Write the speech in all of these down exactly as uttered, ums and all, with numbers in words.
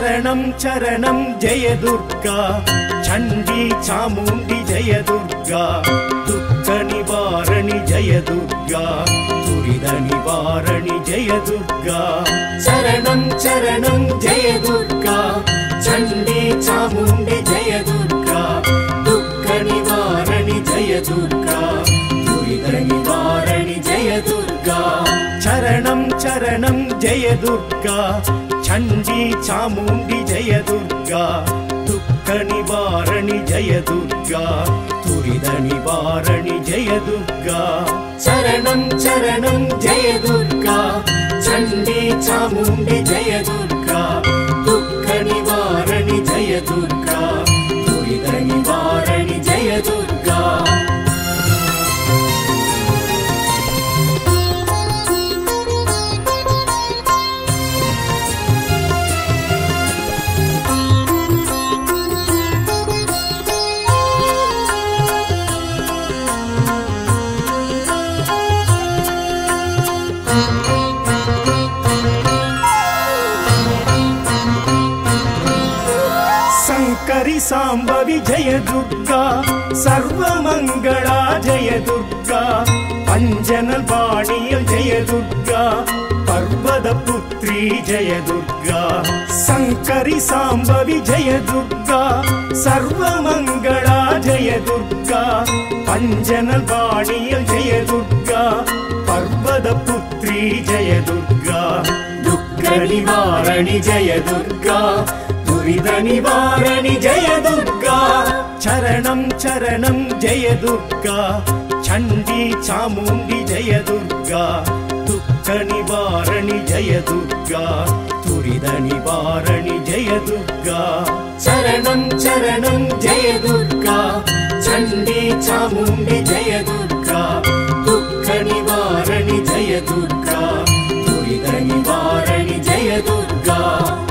சரணம் சரணம் ஜெய துர்கா சண்டி சாமுண்டி ஜெய துர்கா துக்க நிவாரணி ஜெய துர்கா துரித நிவாரணி ஜெய துர்கா சரணம் சரணம் ஜெய துர்கா சண்டி சாமுண்டி ஜெய துர்கா துக்க நிவாரணி ஜெய துர்கா துரித நிவாரணி ஜெய துர்கா சரணம் சரணம் ஜெய துர்கா சண்டி சாமுண்டி ஜெய துர்கா துக்க நிவாரணி ஜெய துர்கா துரித நிவாரணி ஜெய துர்கா சரணம் சரணம் ஜெய துர்கா சண்டி சாமுண்டி ஜெய துர்கா துக்க நிவாரணி ஜெய துர்கா துரித நிவாரணி ஜெய துர்கா शंकरी सांबवी जय दुर्गा सर्वमंगला जय दुर्गा पंजनल वाणियल जय दुर्गा पर्वत पुत्री जय दुर्गा शंकरी सांबवी जय दुर्गा सर्वमंगला जय दुर्गा पंजनल वाणियल जय दुर्गा पर्वत पुत्री जय दुर्गा दुख निवारणी जय दुर्गा दुरित निवारणि जय दुर्गा चरणं चरणं जय दुर्गा चंडी चामुंडी जय दुर्गा दुख निवारणि जय दुर्गा दुरित निवारणि जय दुर्गा चरणं चरणं जय दुर्गा चंडी चामुंडी जय दुर्गा दुख निवारणि जय दुर्गा दुरित निवारणि जय दुर्गा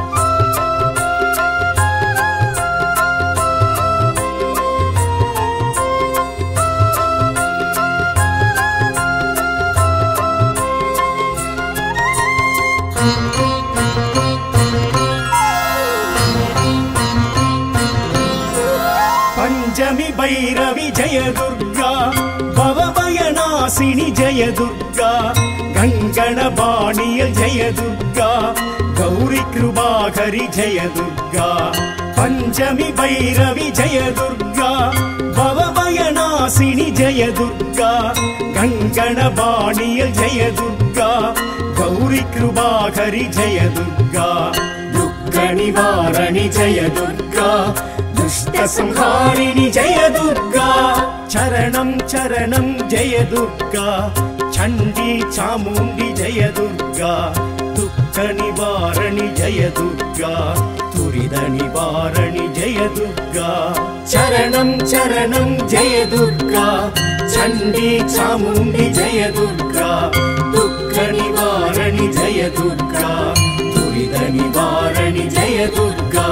पंचमी भैरवी जय दुर्गा भवभयनाशिनी जय दुर्गा गंगणबाणियल जय दुर्गा गौरी कृपाकरी जय दुर्गा पंचमी भैरवी जय दुर्गा भवभयनाशिनी जय दुर्गा गंगणबाणियल जय दुर्गा गौरी कृपाकरी जय दुर्गा दुख निवारणि जय दुर्गा दुष्ट संहारिणी जय दुर्गा चरणं चरणं जय दुर्गा चंडी चामुंडी जय दुर्गा दुख निवारणि जय दुर्गा दुरित निवारणि जय दुर्गा चरणं चरणं जय दुर्गा चंडी चामुंडी जय दुर्गा दुख निवारणि जय दुर्गा दुरित निवारणि जय दुर्गा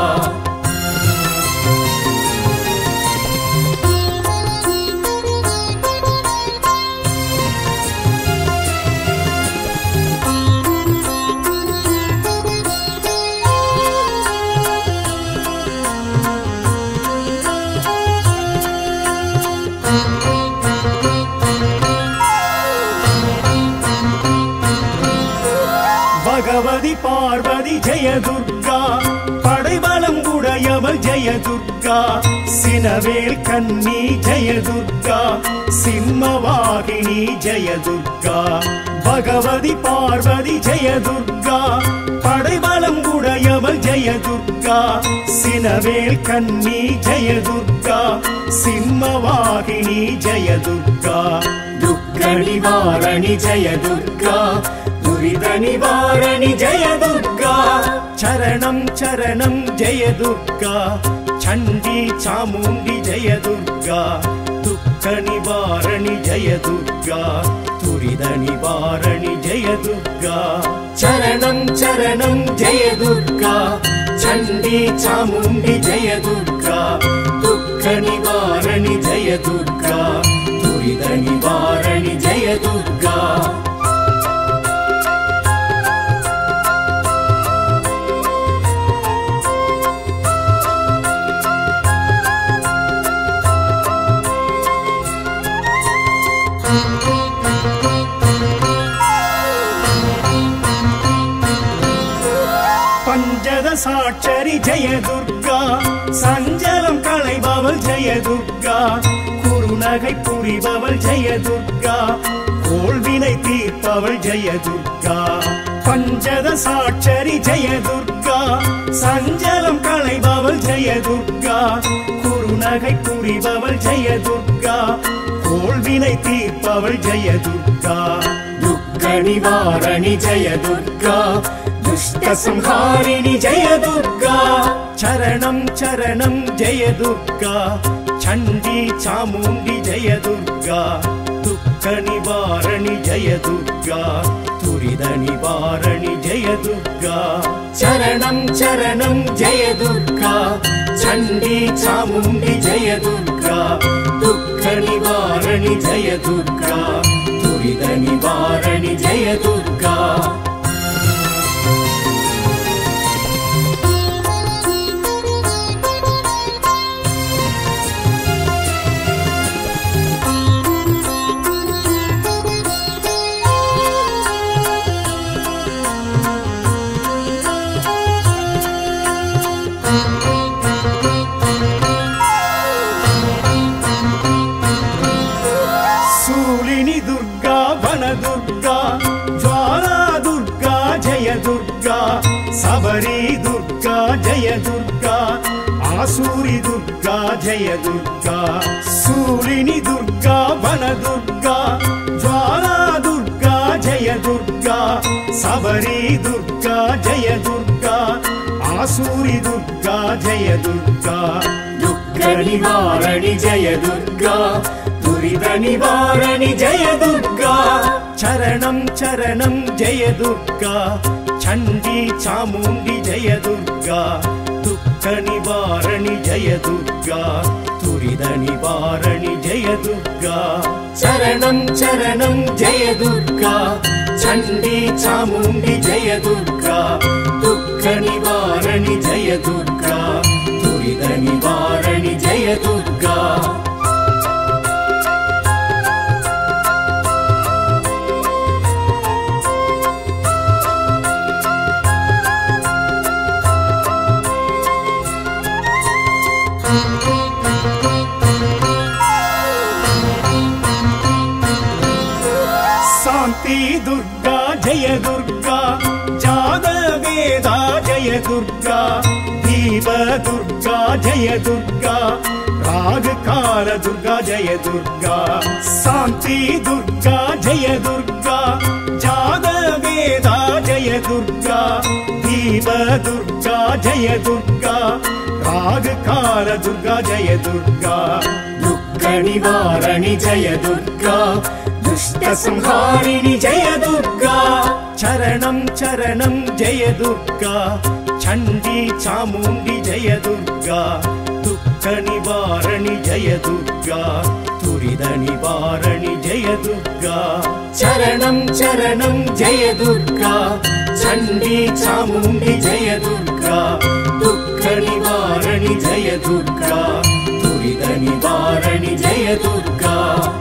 भगवती पार्वती जय दुर्गा पடைபலம் உடையவள் जय दुर्गा சினவேல் கன்னி जय दुर्गा சிம்மவாகினி जय दुर्गा भगवती पार्वती जय दुर्गा पடைபலம் உடையவள் जय दुर्गा சினவேல் கன்னி जय दुर्गा சிம்மவாகினி जय दुर्गा दुख निवारणि जय दुर्गा दुरित निवारणि जय दुर्गा चरणं चरणं जय दुर्गा चंडी चामुंडी जय दुर्गा दुख निवारणि जय दुर्गा दुरित निवारणि जय दुर्गा चरणं चरणं जय दुर्गा चंडी चामुंडी जय दुर्गा दुख निवारणि जय दुर्गा दुरित निवारणि जय दुर्गा பஞ்சதசாட்சரி ஜெய துர்கா சஞ்சலம் களைபவள் ஜெய துர்கா குறுநகை புரிபவள் ஜெய துர்கா கோள்வினை தீர்ப்பவள் ஜெய துர்கா பஞ்சதசாட்சரி ஜெய துர்கா சஞ்சலம் களைபவள் ஜெய துர்கா குறுநகை புரிபவள் ஜெய துர்கா கோள்வினை தீர்ப்பவள் ஜெய துர்கா துக்க நிவாரணி ஜெய துர்கா துஷ்ட சம்ஹாரிணி ஜெய துர்கா சரணம் சரணம் ஜெய துர்கா சண்டி சாமுண்டி ஜெய துர்கா துக்க நிவாரணி ஜெய துர்கா துரித நிவாரணி ஜெய துர்கா சரணம் சரணம் ஜெய துர்கா சண்டி சாமுண்டி ஜெய துர்கா துக்க நிவாரணி ஜெய துர்கா துரித நிவாரணி ஜெய துர்கா சபரி துர்கா ஜெய துர்கா ஆசூரி துர்கா ஜெய துர்கா சூலினி துர்கா வன துர்கா ஜுவாலா துர்கா ஜெய துர்கா சபரி துர்கா ஜெய துர்கா ஆசூரி துர்கா ஜெய துர்கா துக்க நிவாரணி ஜெய துர்கா துரித நிவாரணி ஜெய துர்கா சரணம் சரணம் ஜெய துர்கா சண்டி சாமுண்டி ஜெய துர்கா துக்க நிவாரணி ஜெய துர்கா துரித நிவாரணி ஜெய துர்கா சரணம் சரணம் ஜெய துர்கா சண்டி சாமுண்டி ஜெய துர்கா துக்க நிவாரணி ஜெய துர்கா துரித நிவாரணி ஜெய துர்கா சாந்தி துர்கா ஜெய துர்கா ஜாத வேதா ஜெய துர்கா தீப துர்கா ஜெய துர்கா ராக கால துர்கா ஜெய துர்கா சாந்தி துர்கா ஜெய துர்கா ஜாத வேதா ஜெய துர்கா தீப துர்கா ஜெய துர்கா ராக கால துர்கா ஜெய துர்கா துக்க நிவாரணி ஜெய துர்கா துஷ்ட சம்ஹாரிணி ஜெய துர்கா சரணம் சரணம் ஜெய துர்கா சண்டி சாமுண்டி ஜெய துர்கா துக்க நிவாரணி ஜெய துர்கா துரித நிவாரணி ஜெய துர்கா சரணம் சரணம் ஜெய துர்கா சண்டி சாமுண்டி ஜெய துர்கா துக்க நிவாரணி ஜெய துர்கா துரித நிவாரணி ஜெய துர்கா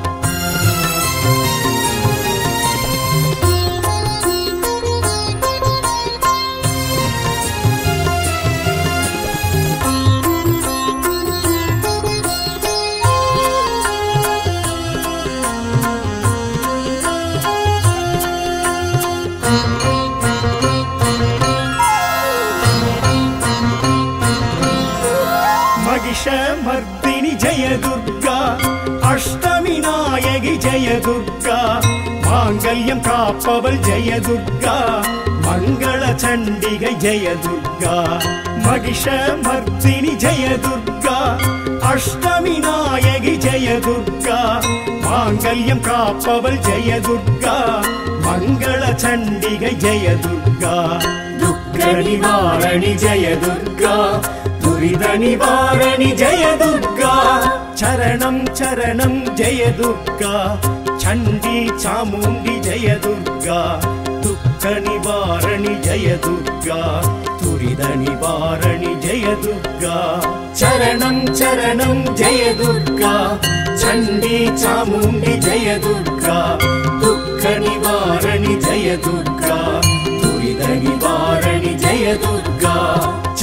மர்தினி ஜெய துர்கா அஷ்டமி நாயகி ஜெய துர்கா மாங்கல்யம் காப்பவள் ஜெய துர்கா மங்கள சண்டிகை ஜெய துர்கா மகிஷ மர்தினி ஜெய துர்கா அஷ்டமி நாயகி ஜெய துர்கா மாங்கல்யம் காப்பவள் ஜெய துர்கா மங்கள சண்டிகை ஜெய துர்கா துக்க நிவாரணி ஜெய துர்கா துரித நிவாரணி ஜெய துர்கா சரணம் சரணம் ஜெய துர்கா சண்டி சாமுண்டி ஜெய துர்கா துக்க நிவாரணி ஜெய துர்கா துரித நிவாரணி ஜெய துர்கா சரணம் சரணம் ஜெய துர்கா சண்டி சாமுண்டி ஜெய துர்கா துக்க நிவாரணி ஜெய துர்கா துரித நிவாரணி ஜெய துர்கா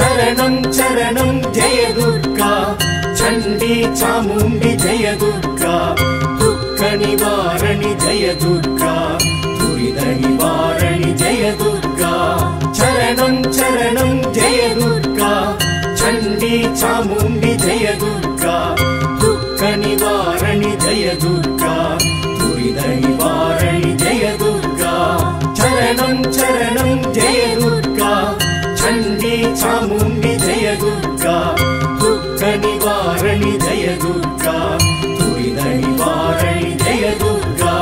சரணம் சரணம் ஜெய துர்கா சண்டி சாமுண்டி ஜெய துர்கா துக்க நிவாரணி ஜெய துர்கா துரித நிவாரணி ஜெய துர்கா சரணம் சரணம் ஜெய துர்கா சண்டி சாமுண்டி ஜெய துர்கா துக்க நிவாரணி ஜெய துர்கா துரித நிவாரணி ஜெய துர்கா சரணம் சரணம் ஜெய துர்கா சண்டி சாமுண்டி ஜெய துர்கா துக்க நிவாரணி ஜெய துர்கா துரித நிவாரணி ஜெய துர்கா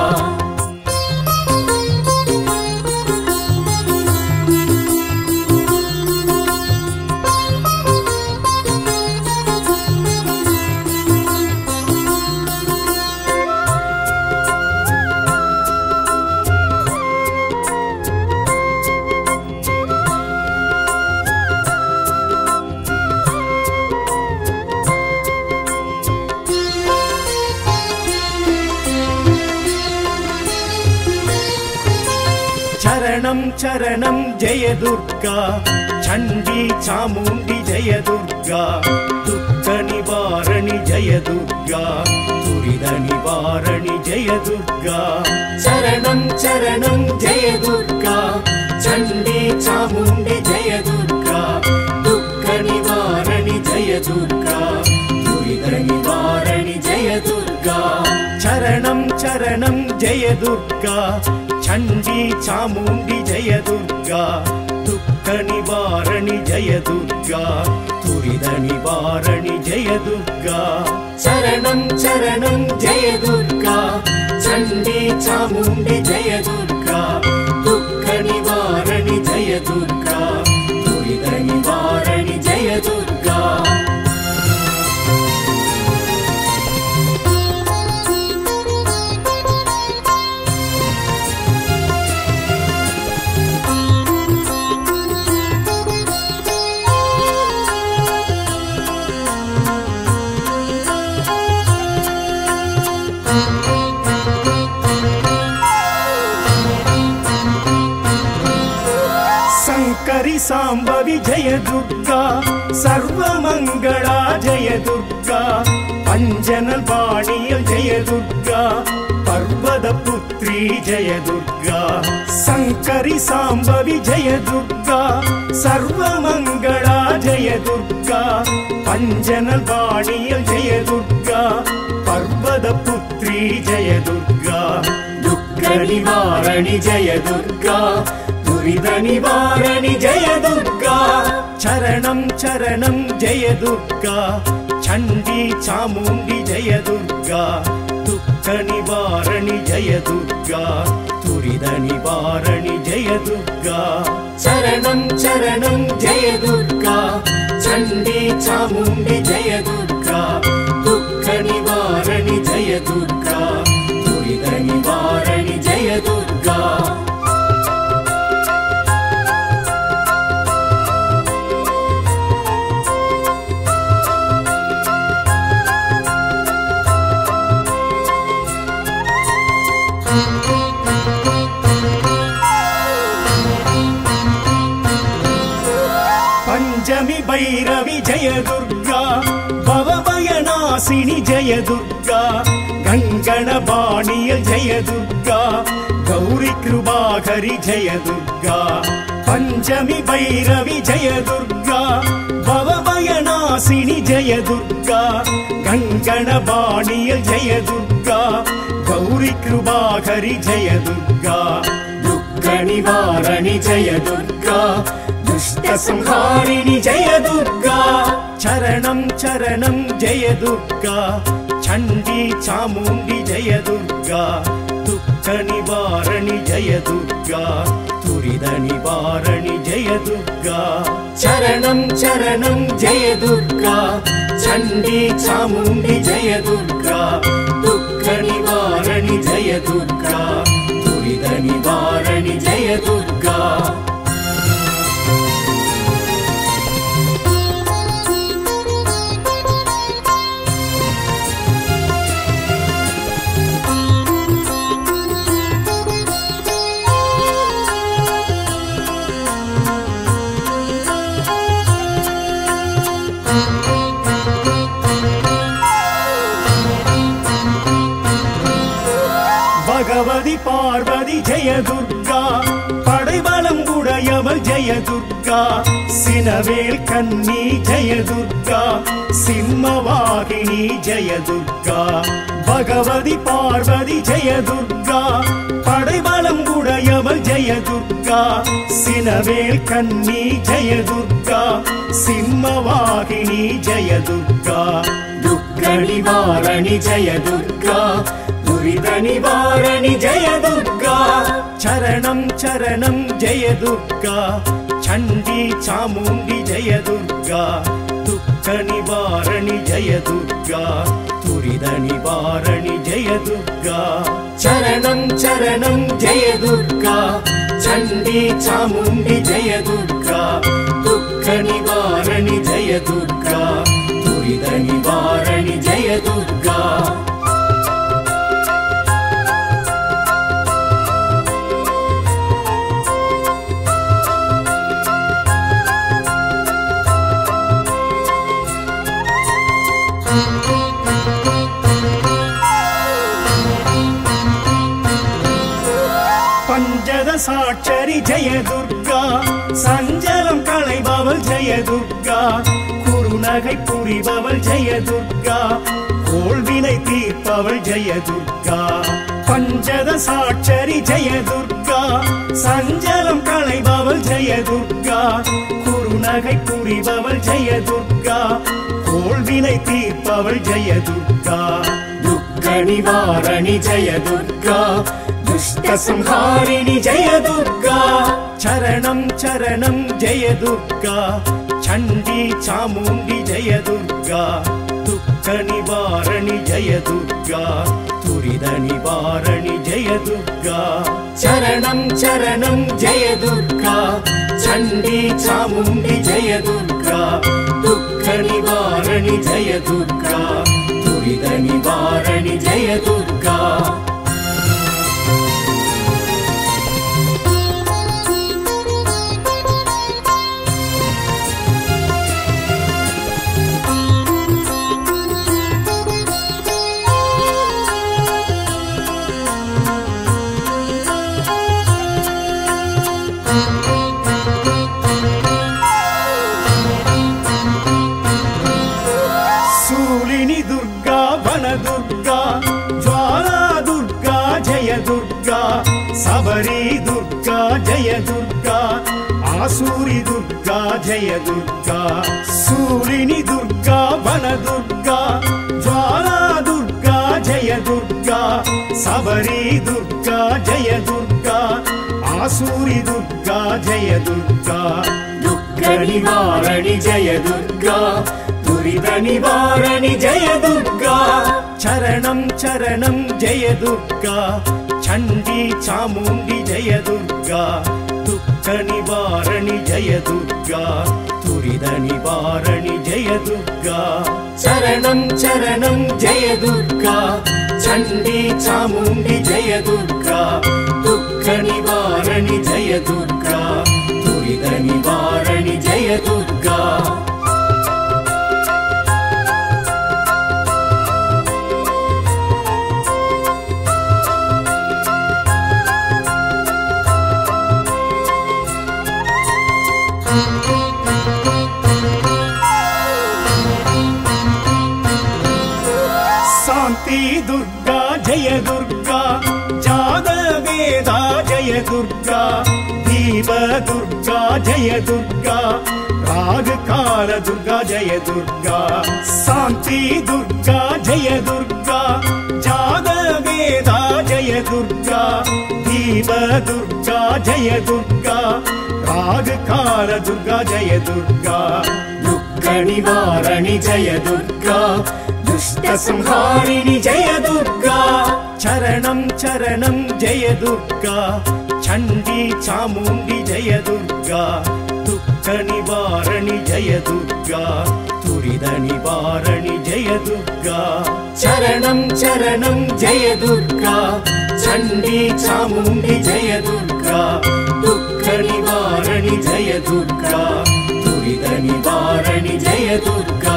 சரணம் சரணம் ஜெய துர்கா சண்டி சாமுண்டி ஜெய துர்கா துக்க நிவாரணி ஜெய துர்கா துரித நிவாரணி ஜெய துர்கா சரணம் சரணம் ஜெய துர்கா சண்டி சாமுண்டி ஜெய துர்கா துக்க நிவாரணி ஜெய துர்கா துரித நிவாரணி ஜெய துர்கா சரணம் சரணம் ஜெய துர்கா சண்டி சாமுண்டி ஜெய துர்கா துக்க நிவாரணி ஜெய துர்கா துரித நிவாரணி ஜெய துர்கா சரணம் சரணம் ஜெய துர்கா சண்டி சாமுண்டி ஜெய துர்கா துக்க நிவாரணி ஜெய துர்கா துரித நிவாரணி ஜெய துர்கா शंकरी सांबवी जय दुर्गा सर्वमंगला जय दुर्गा अंजनल वाणियल जय दुर्गा पर्वत पुत्री जय दुर्गा शंकरी सांबवी जय दुर्गा सर्वमंगला जय दुर्गा अंजनल वाणियल जय दुर्गा पर्वत पुत्री जय दुर्गा दुख निवारणि जय दुर्गा துரித நிவாரணி ஜெய துர்கா சரணம் சரணம் ஜெய துர்கா சண்டி சாமுண்டி ஜெய துர்கா துக்க நிவாரணி ஜெய துர்கா துரித நிவாரணி ஜெய துர்கா சரணம் சரணம் ஜெய துர்கா சண்டி சாமுண்டி ஜெய துர்கா துக்க நிவாரணி ஜெய துர்கா துரித நிவாரணி ஜெய துர்கா पंचमी भैरवी जय दुर्गा भवभयनाशिनी जय दुर्गा गंगणबाणियल जय दुर्गा गौरी कृपाकरी जय दुर्गा पंचमी भैरवी जय दुर्गा भवभयनाशिनी जय दुर्गा गंगणबाणियल जय दुर्गा गौरी कृपाकरी जय दुर्गा दुख निवारणि जय दुर्गा दुष्ट संहारिणि जय दुर्गा चरणं चरणं जय दुर्गा चंडी चामुंडी जय दुर्गा दुख निवारणि जय दुर्गा तुरिद निवारणि जय दुर्गा चरणं चरणं जय दुर्गा चंडी चामुंडी जय दुर्गा दुख निवारणि जय दुर्गा तुरिद निवारणि जय दुर्गा பகவதி பார்வதி ஜெய துர்கா படைபலம் உடையவள் ஜெய துர்கா சினவேல் கன்னி ஜெய துர்கா சிம்மவாகினி ஜெய துர்கா பகவதி பார்வதி ஜெய துர்கா படைபலம் உடையவள் ஜெய துர்கா சினவேல் கன்னி ஜெய துர்கா சிம்மவாகினி ஜெய துர்கா துக்க நிவாரணி ஜெய துர்கா துரித நிவாரணி ஜெய துர்கா சரணம் சரணம் ஜெய துர்கா சண்டி சாமுண்டி ஜெய துர்கா துக்க நிவாரணி ஜெய துர்கா துரித நிவாரணி ஜெய துர்கா சரணம் சரணம் ஜெய துர்கா சண்டி சாமுண்டி ஜெய துர்கா துக்க நிவாரணி ஜெய துர்கா துரித நிவாரணி ஜெய துர்கா பஞ்சதசாட்சரி ஜெய துர்கா சஞ்சலம் களைபவள் ஜெய துர்கா குறுநகை புரிபவள் ஜெய துர்கா கோள்வினை தீர்ப்பவள் ஜெய துர்கா பஞ்சதசாட்சரி ஜெய துர்கா சஞ்சலம் களைபவள் ஜெய துர்கா குறுநகை புரிபவள் ஜெய துர்கா கோள்வினை தீர்ப்பவள் ஜெய துர்கா துக்க நிவாரணி ஜெய துர்கா துஷ்ட சம்ஹாரிணி ஜெய துர்கா சரணம் சரணம் ஜெய துர்கா சண்டி சாமுண்டி ஜெய துர்கா துக்க நிவாரணி ஜெய துர்கா துரித நிவாரணி ஜெய துர்கா சரணம் சரணம் ஜெய துர்கா சண்டி சாமுண்டி ஜெய துர்கா துக்க நிவாரணி ஜெய துர்கா துரித நிவாரணி ஜெய துர்கா சபரி துர்கா ஜெய துர்கா ஆசூரி துர்கா ஜெய துர்கா சூலினி துர்கா வன துர்கா ஜுவாலா துர்கா ஜெய துர்கா சபரி துர்கா ஜெய துர்கா ஆசூரி துர்கா ஜெய துர்கா துக்க நிவாரணி ஜெய துர்கா துரித நிவாரணி ஜெய துர்கா சரணம் சரணம் ஜெய துர்கா சண்டி சாமுண்டி ஜெய துர்கா துக்க நிவாரணி ஜெய துர்கா துரித நிவாரணி ஜெய துர்கா சரணம் சரணம் ஜெய துர்கா சண்டி சாமுண்டி ஜெய துர்கா துக்க நிவாரணி ஜெய துர்கா துரித நிவாரணி ஜெய துர்கா दुर्गा जय दुर्गा जादवेदा जय दुर्गा दीप दुर्गा जय दुर्गा राग काल दुर्गा जय दुर्गा शांति दुर्गा जय दुर्गा जादवेदा जय दुर्गा दीप दुर्गा जय दुर्गा राग काल दुर्गा जय दुर्गा दुख निवारणि जय दुर्गा दुष्ट संहारिणि जय दुर्गा चरणं चरणं जय दुर्गा चंडी चामुंडी जय दुर्गा दुख निवारणि जय दुर्गा तुरिद निवारणि जय दुर्गा चरणं चरणं जय दुर्गा चंडी चामुंडी जय दुर्गा दुख निवारणि जय दुर्गा तुरिद निवारणि जय दुर्गा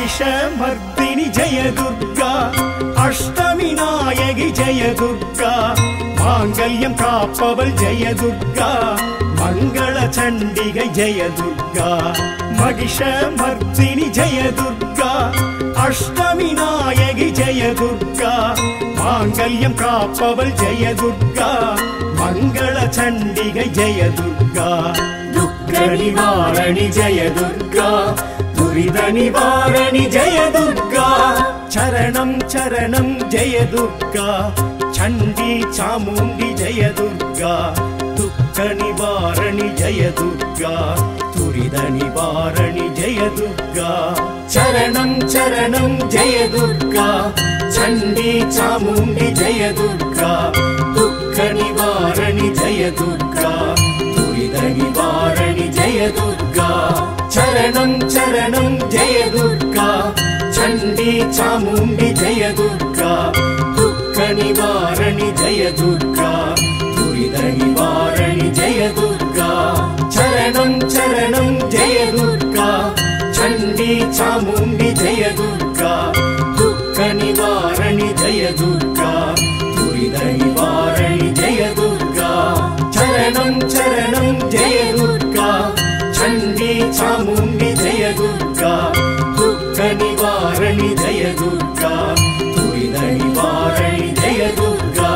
महिषमर्दिनि जय दुर्गा अष्टमी नायकि जय दुर्गा मांगल्यं काप्पवल जय दुर्गा मंगल चंडिगै जय दुर्गा महिषमर्दिनि जय दुर्गा अष्टमी नायकि जय दुर्गा मांगल्यं काप्पवल जय दुर्गा मंगल चंडिगै जय दुर्गा दुःख निवारणि जय दुर्गा दुरित निवारणि जय दुर्गा चरणं चरणं जय दुर्गा चंडी चामुंडी जय दुर्गा दुःख निवारणि जय दुर्गा दुरित निवारणि जय दुर्गा चरणं चरणं जय दुर्गा चंडी चामुंडी जय दुर्गा दुःख निवारणि जय दुर्गा दुरित निवारणि जय दुर्गा चरणं चरणं जय दुर्गा चंडी चामुंडी जय दुर्गा दुःख निवारणि जय दुर्गा दुरित निवारणि जय दुर्गा चरणं चरणं जय दुर्गा चंडी चामुंडी जय दुर्गा दुःख निवारणि जय दुर्गा दुरित निवारणि जय दुर्गा चरणं चरणं जय दुर्गा चंडी चामुंडी जय दुर्गा दुःख निवारणि जय दुर्गा दुरित निवारणि जय दुर्गा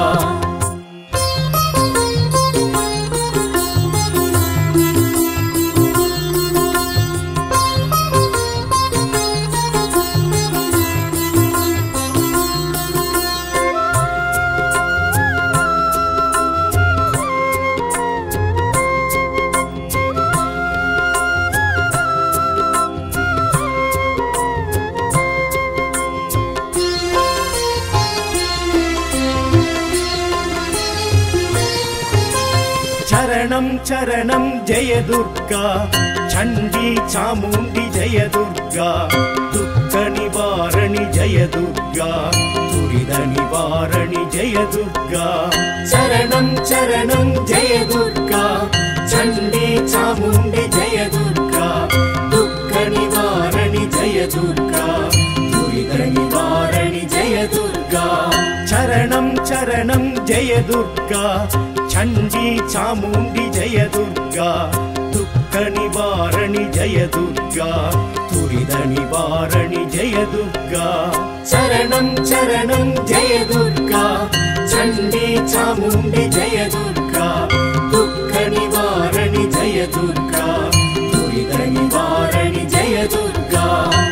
चरणं चरणं जय दुर्गा चंडी चामुंडी जय दुर्गा दुःख निवारणि जय दुर्गा दुरित निवारणि जय दुर्गा चरणं चरणं जय दुर्गा चंडी चामुंडी जय दुर्गा दुःख निवारणि जय दुर्गा दुरित निवारणि जय दुर्गा चरणं चरणं जय दुर्गा चंडी चामुंडी जय दुर्गा दुःख निवारणि जय दुर्गा दुरित निवारणि जय दुर्गा चरणं चरणं जय दुर्गा चंडी चामुंडी जय दुर्गा दुःख निवारणि जय दुर्गा दुरित निवारणि जय दुर्गा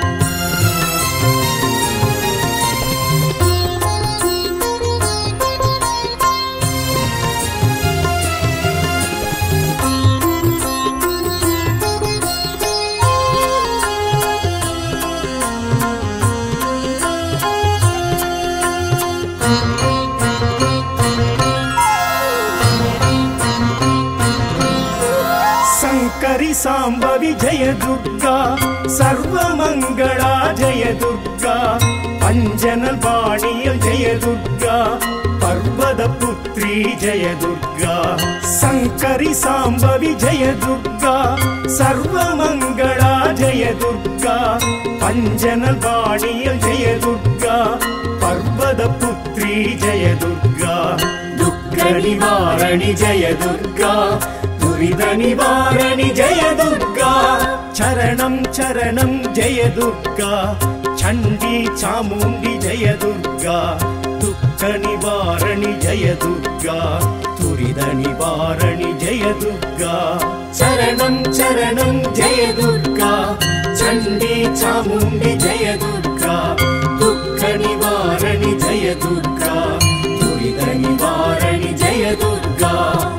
शंकरी सांबवी जय दुर्गा सर्वमंगला जय दुर्गा अंजनल वाणियल जय दुर्गा पर्वत पुत्री जय दुर्गा शंकरी सांबवी जय दुर्गा सर्वमंगला जय दुर्गा अंजनल वाणियल जय दुर्गा पर्वत पुत्री जय दुर्गा दुःख निवारणि जय दुर्गा दुरित निवारणि जय दुर्गा चरणं चरणं जय दुर्गा चंडी चामुंडी जय दुर्गा दुःख निवारणि जय दुर्गा दुरित निवारणि जय दुर्गा चरणं चरणं जय दुर्गा चंडी चामुंडी जय दुर्गा दुःख निवारणि जय दुर्गा दुरित निवारणि जय दुर्गा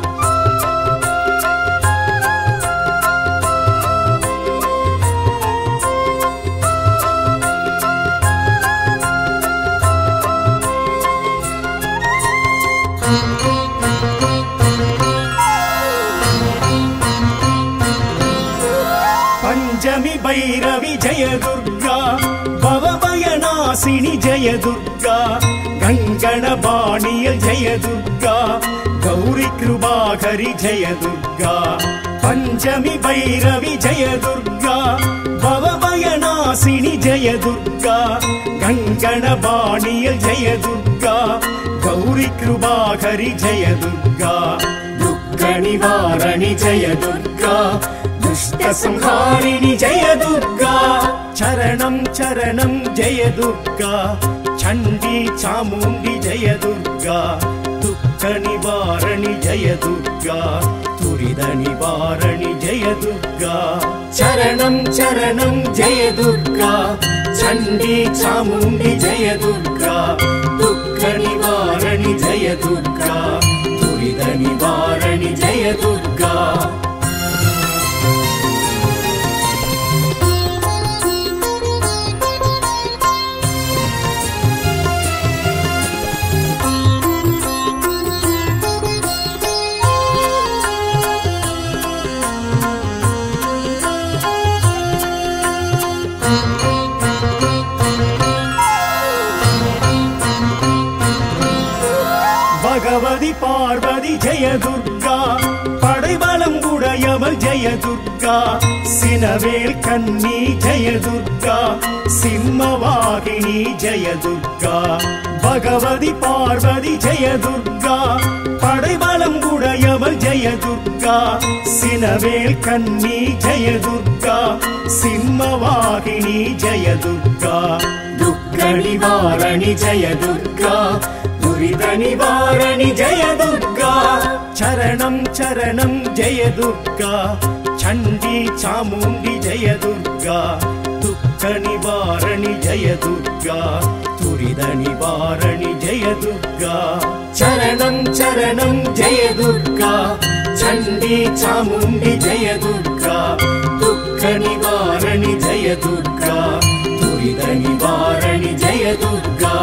पंचमी भैरवी जय दुर्गा भवभयनाशिनी जय दुर्गा गंगणबाणिय जय दुर्गा गौरी कृपाकरी जय दुर्गा पंचमी भैरवी जय दुर्गा भवभयनाशिनी जय दुर्गा कंकणबाणियल जय दुर्गा गौरी कृपाकरि जय दुर्गा दुःखनिवारणि जय दुर्गा दुष्टसंहारिणि जय दुर्गा चरणं चरणं जय दुर्गा चण्डी चामुण्डी जय दुर्गा दुःखनिवारणि जय दुर्गा दुरितनिवारणि जय दुर्गा चरणं चरणं जय दुर्गा चण्डी चामुण्डी जय दुर्गा दुःखनिवारणि जय दुर्गा दुरितनिवारणि जय दुर्गा भगवती पार्वती जय दुर्गा पடைபலம் உடையவள் जय दुर्गा சினவேல் கன்னி जय दुर्गा சிம்மவாகினி जय दुर्गा भगवती पार्वती जय दुर्गा पடைபலம் உடையவள் जय दुर्गा சினவேல் கன்னி जय दुर्गा சிம்மவாகினி जय दुर्गा दुःखनिवारणि जय दुर्गा दुरितनिवारणि जय दुर्गा चरणं चरणं जय दुर्गा चण्डी चामुण्डी जय दुर्गा दुःखनिवारणि जय दुर्गा दुरितनिवारणि जय दुर्गा चरणं चरणं जय दुर्गा चण्डी चामुण्डी जय दुर्गा दुःखनिवारणि जय दुर्गा दुरितनिवारणि जय दुर्गा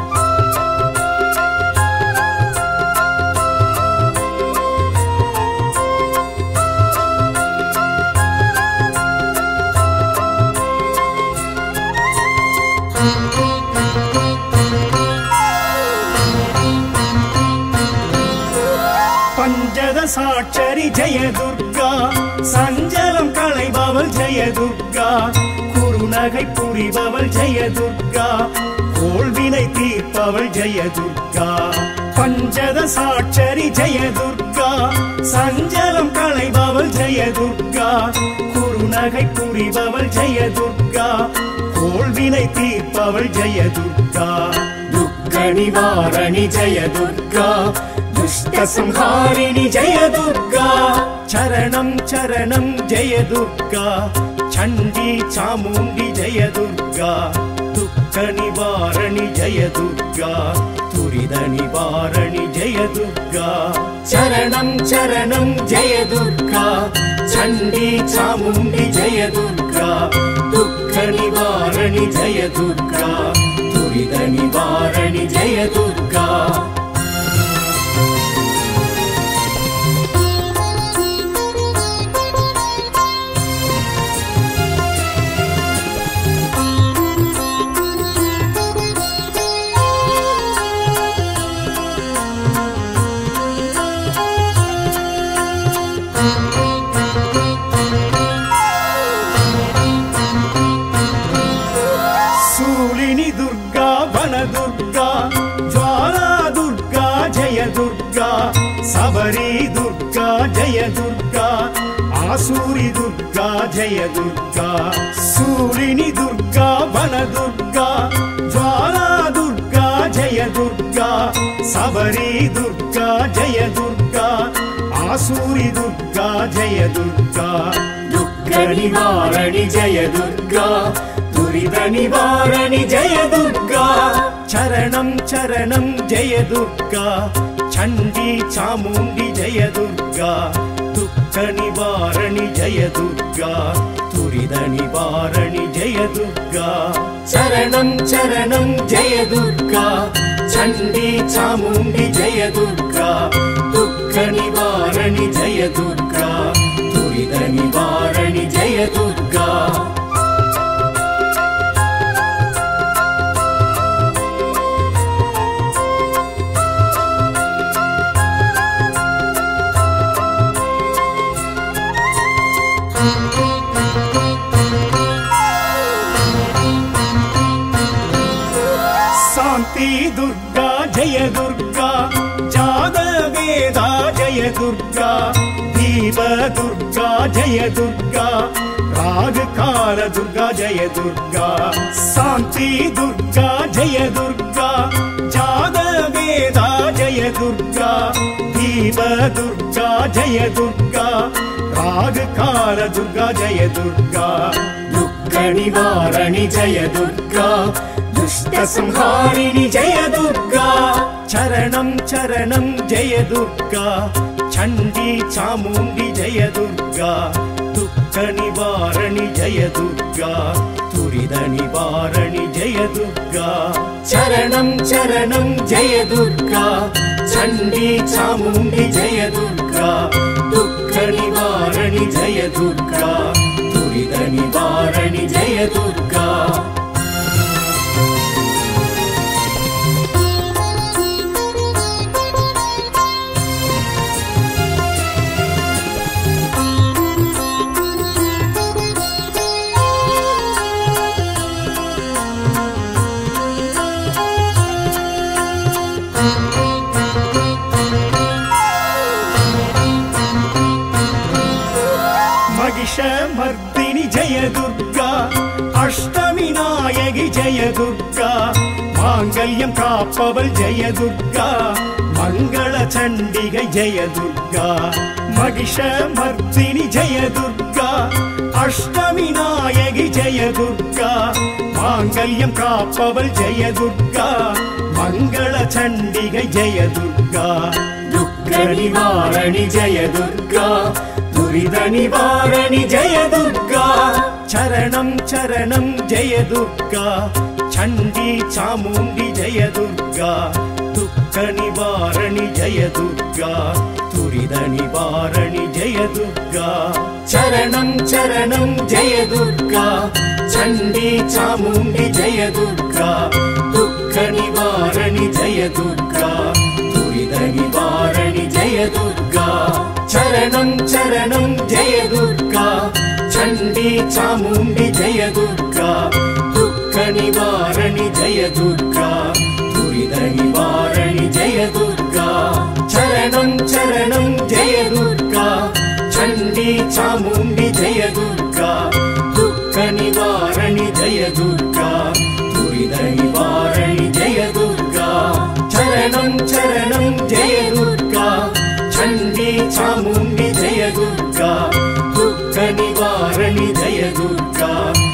पंचदशाक्षरी जय दुर्गा संजलम कளைபவள் जय दुर्गा कुरुनகை புரிபவள் जय दुर्गा கோள்வினை தீர்ப்பவள் जय दुर्गा पंचदशाक्षरी जय दुर्गा संजलम कளைபவள் जय दुर्गा कुरुनகை புரிபவள் जय दुर्गा கோள்வினை தீர்ப்பவள் जय दुर्गा दुःखनिवारणि जय दुर्गा दुष्टसंहारिणि जय दुर्गा चरणं चरणं जय दुर्गा चण्डी चामुण्डी जय दुर्गा दुःखनिवारणि जय दुर्गा दुरितनिवारणि जय दुर्गा चरणं चरणं जय दुर्गा चण्डी चामुण्डी जय दुर्गा दुःखनिवारणि जय दुर्गा दुरितनिवारणि जय दुर्गा शूलिनी दुर्गा वन दुर्गा ज्वाला दुर्गा जय दुर्गा सबरी दुर्गा जय दुर्गा आसुरी दुर्गा जय दुर्गा शूलिनी दुर्गा वन दुर्गा ज्वाला दुर्गा जय दुर्गा सबरी दुर्गा जय दुर्गा आसुरी दुर्गा जय दुर्गा दुःखनिवारणि जय दुर्गा दुरितनिवारणि जय दुर्गा चरणं चरणं जय दुर्गा चण्डी चामुण्डी जय दुर्गा दुःखनिवारणि जय दुर्गा दुरितनिवारणि जय दुर्गा चरणं चरणं जय दुर्गा चण्डी चामुण्डी जय दुर्गा दुःखनिवारणि जय दुर्गा दुरितनिवारणि जय दुर्गा शांति दुर्गा जय दुर्गा जागवेदा जय दुर्गा दीप दुर्गा जय दुर्गा रागकाल दुर्गा जय दुर्गा शांति दुर्गा जय दुर्गा जागवेदा जय दुर्गा दीप दुर्गा जय दुर्गा रागकाल दुर्गा जय दुर्गा दुःख निवारणि जय दुर्गा दुष्ट संहारिणि जय दुर्गा चरणं चरणं जय दुर्गा चंडी चामुंडी जय दुर्गा दुःख निवारणि जय दुर्गा तुरिद निवारणि जय दुर्गा चरणं चरणं जय दुर्गा चंडी चामुंडी जय दुर्गा दुःख निवारणि जय दुर्गा तुरिद निवारणि जय दुर्गा महिषमर्दिनि जय दुर्गा अष्टमी नायकि जय दुर्गा मांगल्यं काप्पवल जय दुर्गा मंगल चंडिगै जय दुर्गा महिषमर्दिनि जय दुर्गा अष्टमी नायकि जय दुर्गा मांगल्यं काप्पवल जय दुर्गा मंगल चंडिगै जय दुर्गा दुःख निवारणि जय दुर्गा तुरिद निवारणि जय दुर्गा चरणं चरणं जय दुर्गा चंडी चामुंडी जय दुर्गा दुःख निवारणि जय दुर्गा तुरिद निवारणि जय दुर्गा चरणं चरणं जय दुर्गा चंडी चामुंडी जय दुर्गा दुःख निवारणि जय दुर्गा तुरिद निवारणि जय दुर्गा चरणं चरणं जय दुर्गा चंडी चामुंडी जय दुर्गा दुःख निवारणि जय दुर्गा तुरिद निवारणि जय दुर्गा चरणं चरणं जय दुर्गा चंडी चामुंडी जय दुर्गा दुःख निवारणि जय दुर्गा तुरिद निवारणि जय दुर्गा चरणं चरणं जय दुर्गा चंडी चामुंडी जय दुर्गा दुःख निवारणि जय दुर्गा